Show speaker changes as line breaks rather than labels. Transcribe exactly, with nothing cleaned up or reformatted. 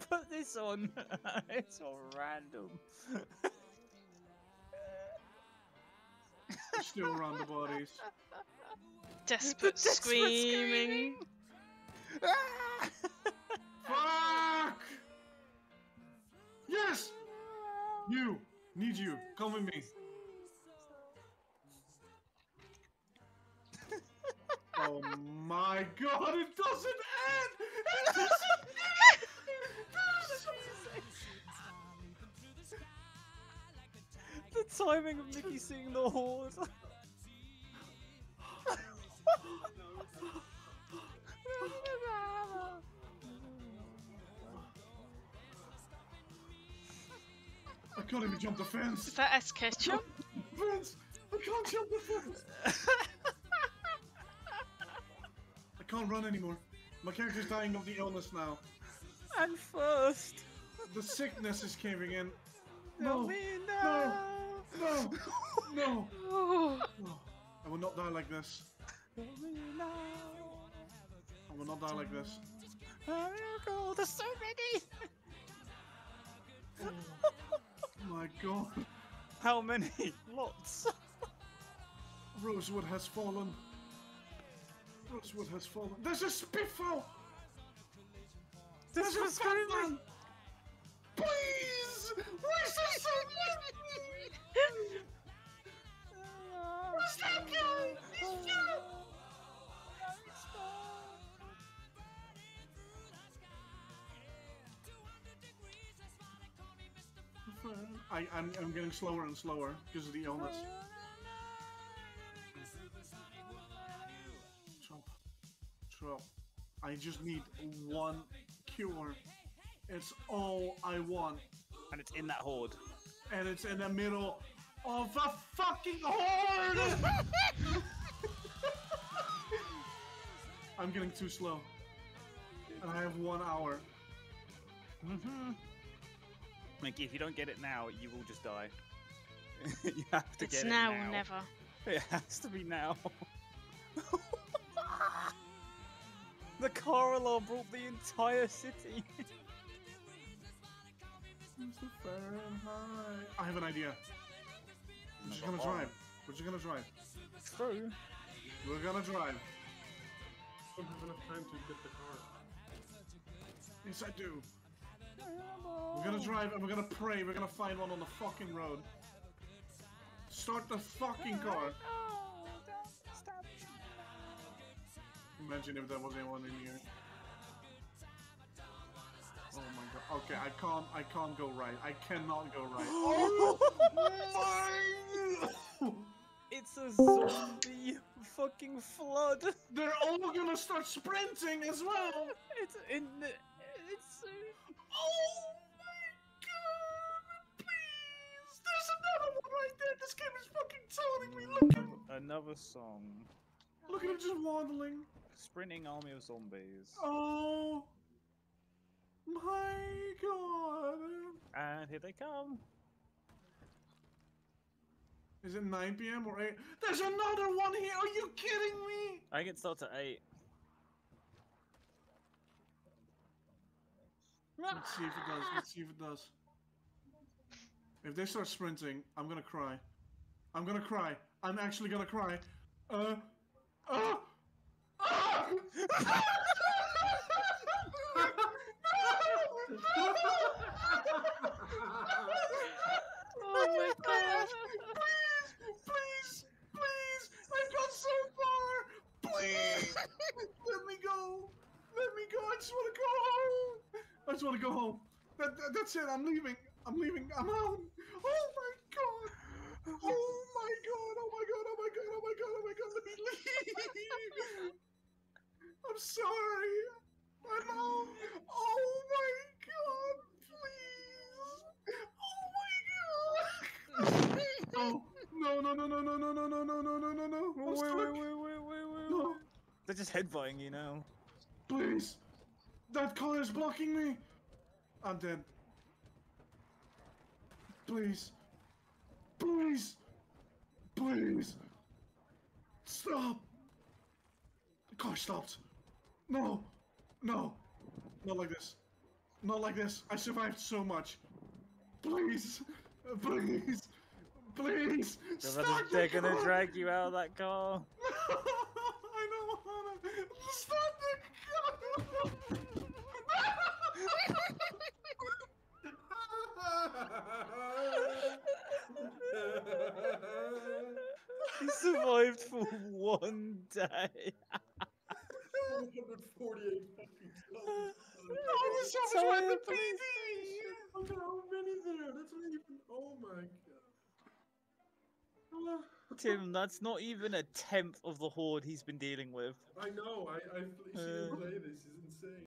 put this on? It's all random.
Still around the bodies.
Desperate,
Desperate
screaming.
Ah!
Fuck! Yes! You! Need you. Come with me. Oh my god, it doesn't end! It doesn't end!
The timing of Mickey seeing the horde.
I can't even jump the fence!
Is that S ketchup?
Fence! I can't jump the fence! I can't run anymore. My character's dying of the illness now.
And first.
The sickness is caving in.
No,
No!
me
No!
now.
No! No!
Oh.
No! I will not die like this.
No, me now.
I will not die like this.
Oh, there's so many.
Oh my god.
How many? Lots.
Rosewood has fallen. Rosewood has fallen. There's a Spiffo!
This
There's
was
a fat
screaming.
man! Please! Why is there so many? Where's that guy? He's dead! I, I'm, I'm getting slower and slower because of the illness. Trump. Trump. I just need one cure. It's all I want.
And it's in that horde.
And it's in the middle of a fucking horde! I'm getting too slow. And I have one hour.
Mm-hmm. Mickey, if you don't get it now, you will just die. You have to
It's
get
now
it
or
now.
never.
It has to be now. The car alarm brought the entire city.
Mister Fahrenheit. I have an idea. We're just gonna drive. We're just gonna drive.
True.
We're gonna drive.
Don't have enough time to get the car.
Yes, I do. We're gonna drive and we're gonna pray. We're gonna find one on the fucking road. Start the fucking car. Imagine if there was anyone in here. Oh my god. Okay, I can't. I can't go right. I cannot go right. Oh my!
It's a zombie fucking flood.
They're all gonna start sprinting as well.
It's in the. It's.
Oh my god! Please! There's another one right there! This game is fucking telling me! Look at him!
Another song.
Look at him just waddling!
Sprinting army of zombies.
Oh my god!
And here they come.
Is it nine P M or eight? There's another one here! Are you kidding me?
I think it starts at eight.
Let's see if it does. Let's see if it does. If they start sprinting, I'm gonna cry. I'm gonna cry. I'm actually gonna cry. Uh. Uh. Ah!
Oh my god.
Please, please, please! I've got so far! Please! Let me go! Let me go! I just wanna go home! I just wanna go home. That, that, that's it, I'm leaving. I'm leaving. I'm out. Oh my god! Oh my god! Oh my god! Oh my god! Oh my god! Oh my god! Let me leave! I'm sorry. I'm out. Oh my god! Please! Oh my god! No! No! No! No! No! No! No! No! No! No! No! No! No! No! I'm
Wait,
stuck.
wait, wait, wait, wait, wait.
No!
They're just headbutting you now.
Please! That car is blocking me. I'm dead. Please. Please. Please. Stop. The car stopped. No. No. Not like this. not like this. I survived so much. Please, please, please.
They're
Start
gonna,
the
they're gonna
car.
drag you out of that car.
I don't wanna. Start the car.
You survived for one day.
one hundred forty-eight fucking souls.
Oh, this stuff is
Entire
worth the
police
P V.
Look at how many there. That's not even. Oh my god.
Tim, that's not even a tenth of the horde he's been dealing with.
I know. I I see him
Uh.
play this. Is insane.